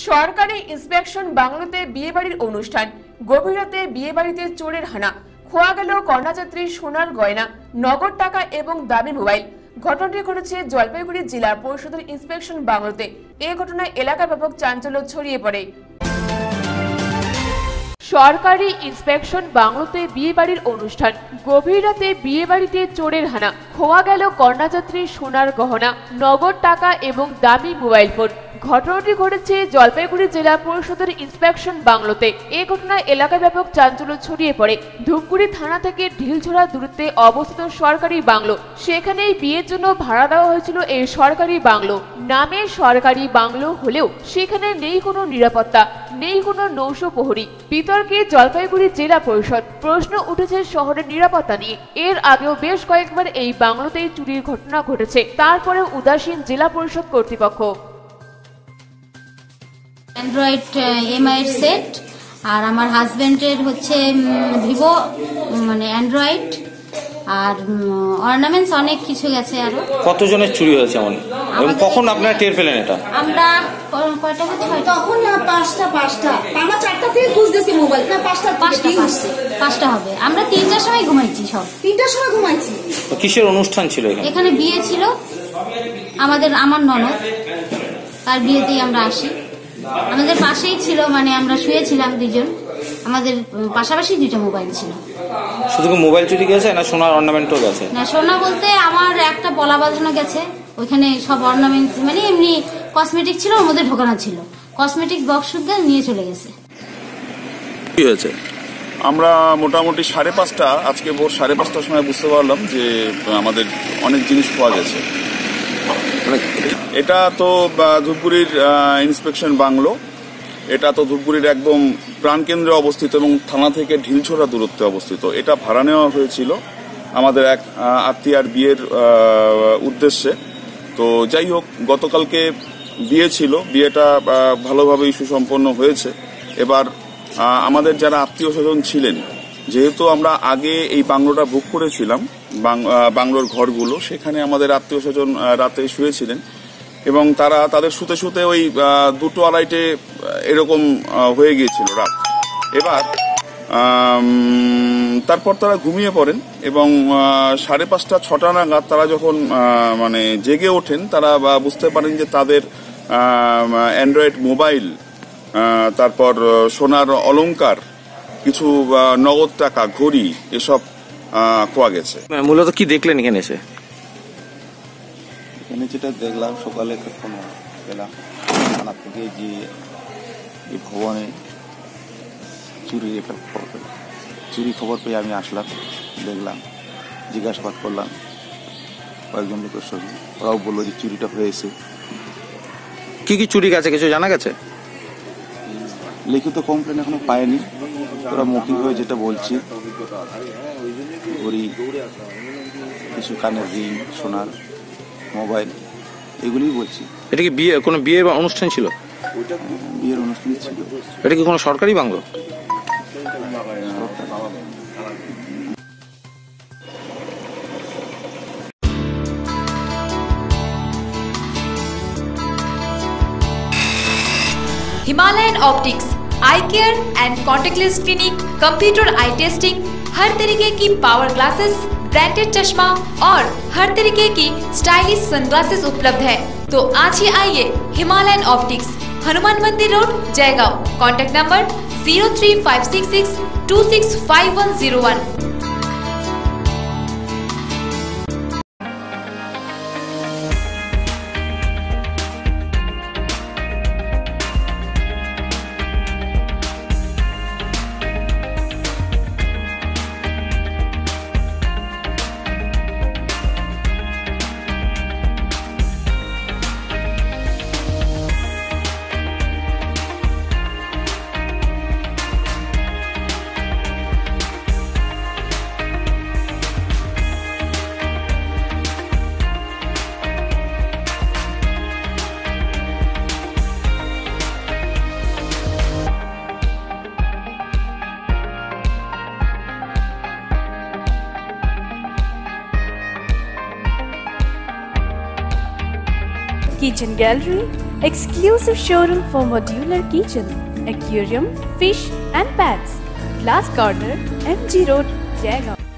সরকারি ইন্সপেকশন বাংলোতে বিয়েবাড়ির অনুষ্ঠান। গভীর রাতে বিয়েবাড়িতে চোরের হানা, খোয়া গেল কন্যাযাত্রীর সোনার গয়না, নগদ টাকা এবং দামি মোবাইল। ঘটনাটি ঘটেছে জলপাইগুড়ি জেলা পরিষদের ইন্সপেকশন বাংলোতে। এই ঘটনায় এলাকায় ব্যাপক চাঞ্চল্য ছড়িয়ে পড়ে। সরকারি ইন্সপেকশন বাংলোতে বিয়েবাড়ির অনুষ্ঠান। গভীর রাতে বিয়েবাড়িতে চোরের হানা, খোয়া গেল কন্যাযাত্রীর সোনার গহনা, নগদ টাকা এবং দামি মোবাইল ফোন। ঘটনাটি ঘটেছে জলপাইগুড়ি জেলা পরিষদের ইন্সপেকশন বাংলোতে। এই ঘটনায় এলাকায় ব্যাপক চাঞ্চল্য ছড়িয়ে পড়ে। ধূপগুড়ি থানা থেকে ঢিলছড়া দূরত্বে অবস্থিত সরকারি বাংলো, সেখানেই বিয়ের জন্য ভাড়া দেওয়া হয়েছিল এই সরকারি বাংলো। নামে সরকারি বাংলো হলেও সেখানে নেই কোনো নিরাপত্তা, নেই কোনো নৌশো প্রহরী। বিতর্কে জলপাইগুড়ি জেলা পরিষদ। প্রশ্ন উঠেছে শহরের নিরাপত্তা নিয়ে। এর আগেও বেশ কয়েকবার এই বাংলোতেই চুরির ঘটনা ঘটেছে, তারপরেও উদাসীন জেলা পরিষদ কর্তৃপক্ষ। অ্যান্ড্রয়েড এমআই এর সেট আর আমার হাজবেন্ডের হচ্ছে ভিভো মানে অ্যান্ড্রয়েড আর অর্নামেন্টস অনেক কিছু গেছে। আরো কতজনের চুরি হয়েছে এমন? এবং কখন আপনারা টের পেলেন এটা? আমরা কয়টা তখন পাঁচটা আমরা 4টা থেকে খুঁজতেছি মোবাইল, না 5টা হবে। আমরা 3টার সময় ঘুমাইছি, সব 3টার সময় ঘুমাইছি। কিসের অনুষ্ঠান ছিল এখানে? এখানে বিয়ে ছিল আমার ননদ, তার বিয়েতেই আমরা আসি। আমাদের পাশেই ছিল, মানে আমরা শুয়েছিলাম দুজন, আমাদের পাশাপাশি 2টা মোবাইল ছিল। শুধু কি মোবাইল চুরি গেছে না সোনার অর্নামেন্টও গেছে? না, সোনা বলতে আমার একটা পলা বাঁধানো গেছে, ওইখানে সব অর্নামেন্টস মানে এমনি কসমেটিক ছিল, ওর মধ্যে ঢোকানো ছিল, কসমেটিক বক্স শুদ্ধ নিয়ে চলে গেছে। কি হয়েছে? আমরা মোটামুটি 5:30 আজকে ভোর 5:30টার সময় বুঝতে পারলাম যে আমাদের অনেক জিনিস পাওয়া গেছে। এটা তো ধূপগুড়ির ইন্সপেকশন বাংলো, এটা তো ধূপগুড়ির একদম প্রাণকেন্দ্রে অবস্থিত এবং থানা থেকে ঢিলছড়া দূরত্বে অবস্থিত। এটা ভাড়া নেওয়া হয়েছিল আমাদের এক আত্মীয়ার বিয়ের উদ্দেশ্যে। তো যাই হোক, গতকালকে বিয়ে ছিল, বিয়েটা ভালোভাবেই সুসম্পন্ন হয়েছে। এবার আমাদের যারা আত্মীয় স্বজন ছিলেন, যেহেতু আমরা আগে এই বাংলোটা বুক করেছিলাম, বাংলোর ঘরগুলো, সেখানে আমাদের আত্মীয় স্বজন রাতে শুয়েছিলেন এবং তাদের শুতে শুতে ওই 2-2:30 এরকম হয়ে গিয়েছিল রাত। এবার তারপর তারা ঘুমিয়ে পড়েন এবং 5:30-6টা নাগাদ তারা যখন মানে জেগে ওঠেন, তারা বুঝতে পারেন যে তাদের অ্যান্ড্রয়েড মোবাইল, তারপর সোনার অলংকার, কিছু নগদ টাকা, ঘড়ি, এসব খোয়া গেছে। মূলত কি দেখলেন এখানে এসে? এখানে যেটা দেখলাম, সকালে একটা ফোন পেলাম থানা থেকে যে এই ভবনে চুরির একটা খবর পেলাম। চুরি খবর পেয়ে আমি আসলাম, দেখলাম, জিজ্ঞাসাবাদ করলাম কয়েকজন লোকের সঙ্গে। ওরাও বললো যে চুরিটা হয়েছে। কি কি চুরি গেছে কিছু জানা গেছে? লিখিত কমপ্লেন এখনো পায়নি, ওরা মৌখিকভাবে যেটা বলছে, ঘড়ি, কিছু কানের রিং, সোনার মোবাইল, এগুলি বলছি। এটা কি কোনো বিয়ে বা অনুষ্ঠান ছিল? বিয়ের অনুষ্ঠান ছিল। এটা কি কোনো সরকারি বাংলো? Himalayan optics eye care and contactless clinic, computer eye testing, हर तरीके की पावर ग्लासेस, ब्रांडेड चश्मा और हर तरीके की स्टाइलिश सनग्लासेस उपलब्ध है। तो आज ही आइए Himalayan optics, Hanuman Mandir road, Jaigaon. Contact number 03566265101। Kitchen Gallery, exclusive showroom for modular kitchen, aquarium, fish and pets. Glass Corner, MG Road, Jaigaon.